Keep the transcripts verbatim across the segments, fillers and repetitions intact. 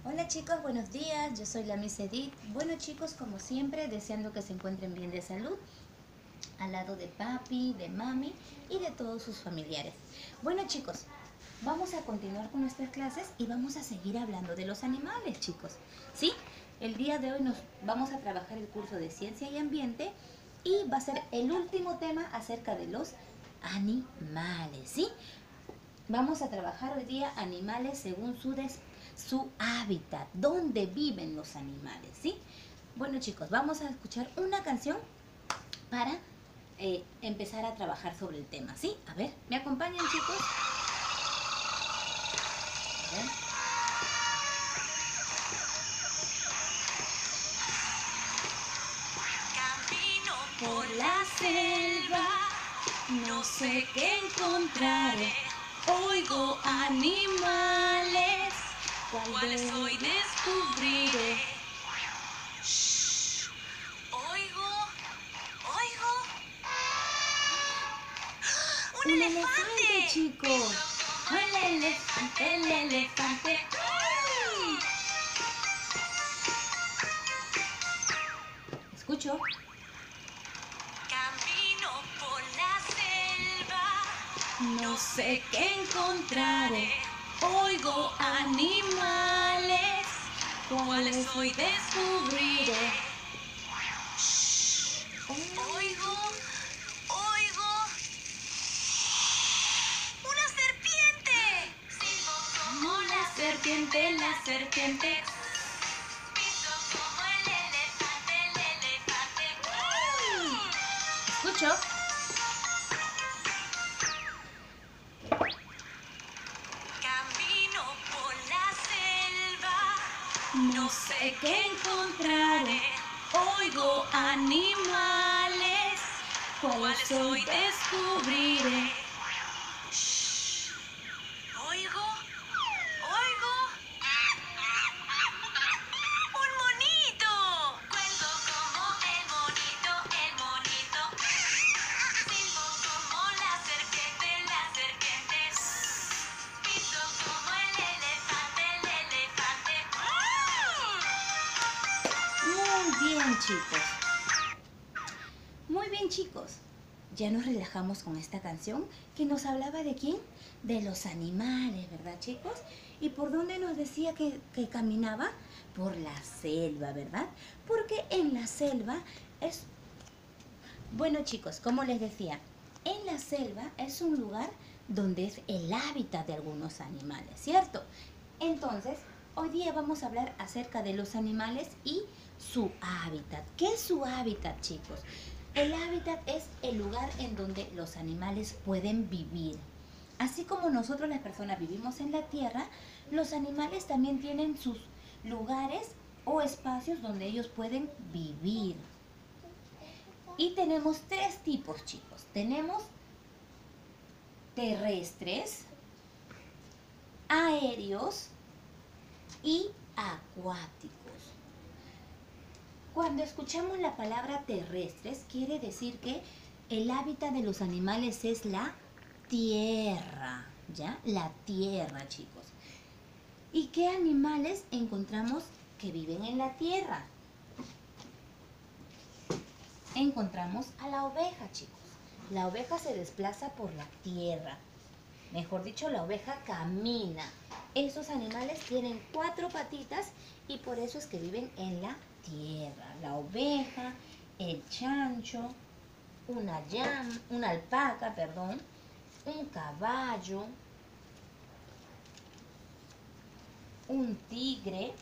Hola chicos, buenos días, yo soy la Miss Edith. Bueno chicos, como siempre, deseando que se encuentren bien de salud, al lado de papi, de mami y de todos sus familiares. Bueno chicos, vamos a continuar con nuestras clases y vamos a seguir hablando de los animales, chicos. ¿Sí? El día de hoy nos vamos a trabajar el curso de Ciencia y Ambiente y va a ser el último tema acerca de los animales, ¿sí? Vamos a trabajar hoy día animales según su, des, su hábitat, dónde viven los animales, ¿sí? Bueno chicos, vamos a escuchar una canción para eh, empezar a trabajar sobre el tema, ¿sí? A ver, ¿me acompañan chicos? A ver. Camino por la selva, no sé qué encontraré. Oigo animales, cuáles hoy descubriré. Shh. Oigo, oigo. ¡Un, Un elefante! elefante, chicos. El elefante, el elefante. Escucho. Camino por la selva, no sé qué encontraré. Oigo animales, cuáles hoy descubriré. Shh. Oigo, oigo. ¡Una serpiente! Silbo como la serpiente, la serpiente. Piso como el elefante, el elefante. Escucho. Camino por la selva, no sé qué encontraré. Oigo animales, cuáles hoy descubriré. Shh. Oigo, oigo. ¡Un monito! Cuento como el monito, el monito. Silbo como la serpiente, la serpiente. Piso como el elefante, el elefante. Muy bien chicos. Muy bien chicos. Ya nos relajamos con esta canción que nos hablaba de quién, de los animales, ¿verdad chicos? ¿Y por dónde nos decía que, que caminaba? Por la selva, ¿verdad? Porque en la selva es... Bueno chicos, como les decía, en la selva es un lugar donde es el hábitat de algunos animales, ¿cierto? Entonces, hoy día vamos a hablar acerca de los animales y su hábitat. ¿Qué es su hábitat, chicos? El hábitat es el lugar en donde los animales pueden vivir. Así como nosotros las personas vivimos en la tierra, los animales también tienen sus lugares o espacios donde ellos pueden vivir. Y tenemos tres tipos, chicos. Tenemos terrestres, aéreos y acuáticos. Cuando escuchamos la palabra terrestres, quiere decir que el hábitat de los animales es la tierra, ¿ya? La tierra, chicos. ¿Y qué animales encontramos que viven en la tierra? Encontramos a la oveja, chicos. La oveja se desplaza por la tierra. Mejor dicho, la oveja camina. Estos animales tienen cuatro patitas y por eso es que viven en la tierra. La oveja, el chancho, una llama, una alpaca, perdón, un caballo, un tigre,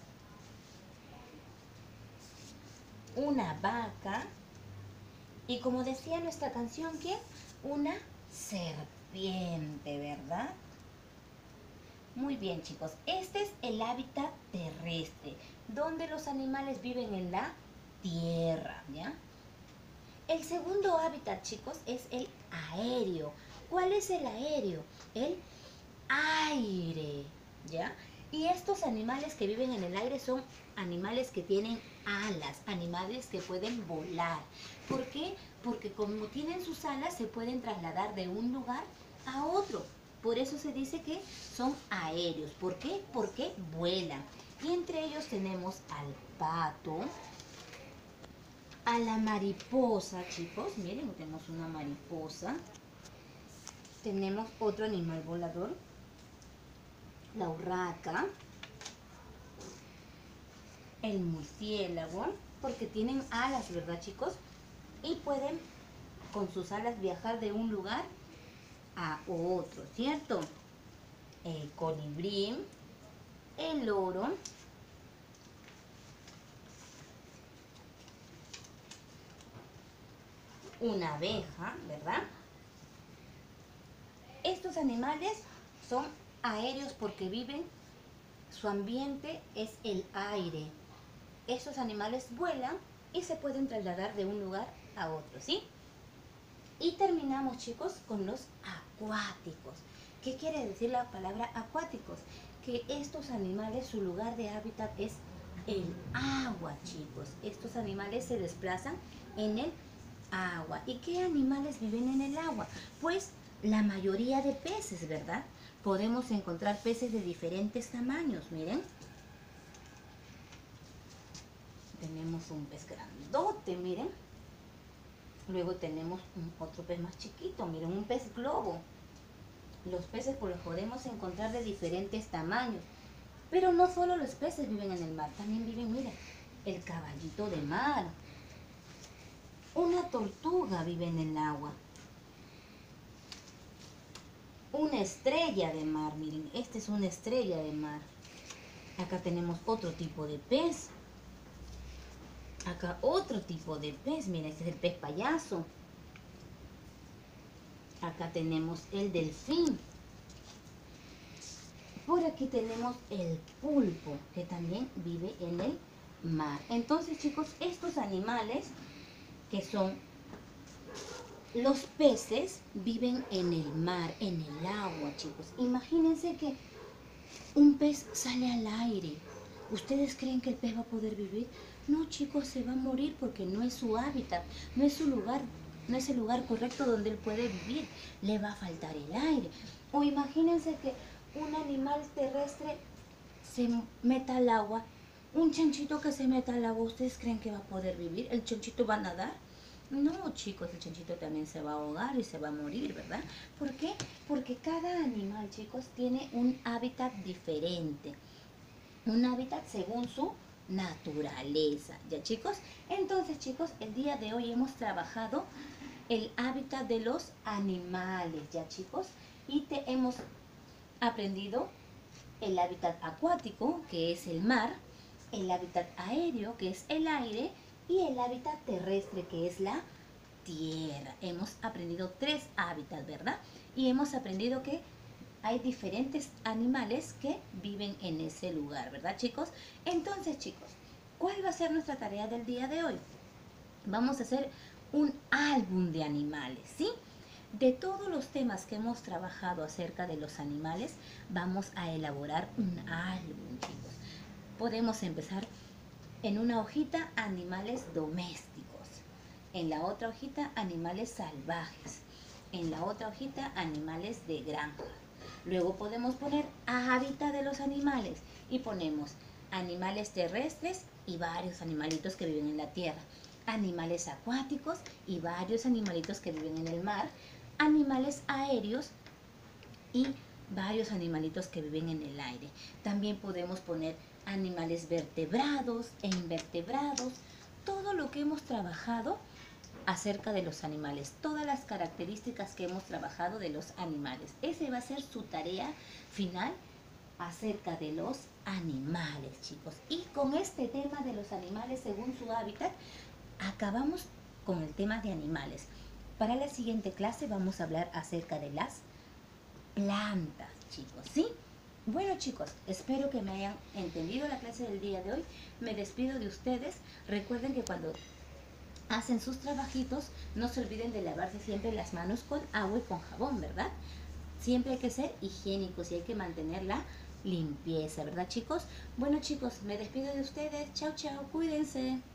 una vaca y, como decía nuestra canción, ¿qué? Una serpiente, ¿verdad? Muy bien chicos, este es el hábitat terrestre, donde los animales viven en la tierra, ¿ya? El segundo hábitat, chicos, es el aéreo. ¿Cuál es el aéreo? El aire, ¿ya? Y estos animales que viven en el aire son animales que tienen alas, animales que pueden volar. ¿Por qué? Porque como tienen sus alas, se pueden trasladar de un lugar a otro. Por eso se dice que son aéreos. ¿Por qué? Porque vuelan. Y entre ellos tenemos al pato, a la mariposa, chicos. Miren, tenemos una mariposa. Tenemos otro animal volador, la urraca, el murciélago, porque tienen alas, ¿verdad, chicos? Y pueden con sus alas viajar de un lugar a otro, ¿cierto? El colibrí, el loro, una abeja, ¿verdad? Estos animales son aéreos porque viven, su ambiente es el aire. Estos animales vuelan y se pueden trasladar de un lugar a otro, ¿sí? Y terminamos, chicos, con los acuáticos. ¿Qué quiere decir la palabra acuáticos? Que estos animales, su lugar de hábitat es el agua, chicos. Estos animales se desplazan en el agua. ¿Y qué animales viven en el agua? Pues la mayoría de peces, ¿verdad? Podemos encontrar peces de diferentes tamaños, miren. Tenemos un pez grandote, miren. Luego tenemos un, otro pez más chiquito, miren, un pez globo. Los peces pues los podemos encontrar de diferentes tamaños. Pero no solo los peces viven en el mar, también viven, miren, el caballito de mar. Una tortuga vive en el agua. Una estrella de mar, miren, esta es una estrella de mar. Acá tenemos otro tipo de pez. Acá otro tipo de pez, miren, este es el pez payaso. Acá tenemos el delfín. Por aquí tenemos el pulpo, que también vive en el mar. Entonces, chicos, estos animales, que son los peces, viven en el mar, en el agua, chicos. Imagínense que un pez sale al aire. ¿Ustedes creen que el pez va a poder vivir? No, chicos, se va a morir porque no es su hábitat, no es su lugar, no es el lugar correcto donde él puede vivir. Le va a faltar el aire. O imagínense que un animal terrestre se meta al agua, un chanchito que se meta al agua, ¿ustedes creen que va a poder vivir? ¿El chanchito va a nadar? No, chicos, el chanchito también se va a ahogar y se va a morir, ¿verdad? ¿Por qué? Porque cada animal, chicos, tiene un hábitat diferente. Un hábitat según su naturaleza, ¿ya, chicos? Entonces, chicos, el día de hoy hemos trabajado el hábitat de los animales, ¿ya, chicos? Y te hemos aprendido el hábitat acuático, que es el mar, el hábitat aéreo, que es el aire, y el hábitat terrestre, que es la tierra. Hemos aprendido tres hábitats, ¿verdad? Y hemos aprendido que hay diferentes animales que viven en ese lugar, ¿verdad, chicos? Entonces, chicos, ¿cuál va a ser nuestra tarea del día de hoy? Vamos a hacer un álbum de animales, ¿sí? De todos los temas que hemos trabajado acerca de los animales, vamos a elaborar un álbum, chicos. Podemos empezar en una hojita, animales domésticos. En la otra hojita, animales salvajes. En la otra hojita, animales de granja. Luego podemos poner hábitat de los animales y ponemos animales terrestres y varios animalitos que viven en la tierra. Animales acuáticos y varios animalitos que viven en el mar. Animales aéreos y varios animalitos que viven en el aire. También podemos poner animales vertebrados e invertebrados. Todo lo que hemos trabajado acerca de los animales, todas las características que hemos trabajado de los animales. Esa va a ser su tarea final acerca de los animales, chicos. Y con este tema de los animales según su hábitat, acabamos con el tema de animales. Para la siguiente clase vamos a hablar acerca de las plantas, chicos, ¿sí? Bueno, chicos, espero que me hayan entendido la clase del día de hoy. Me despido de ustedes. Recuerden que cuando hacen sus trabajitos, no se olviden de lavarse siempre las manos con agua y con jabón, ¿verdad? Siempre hay que ser higiénicos y hay que mantener la limpieza, ¿verdad, chicos? Bueno, chicos, me despido de ustedes. Chao, chao, cuídense.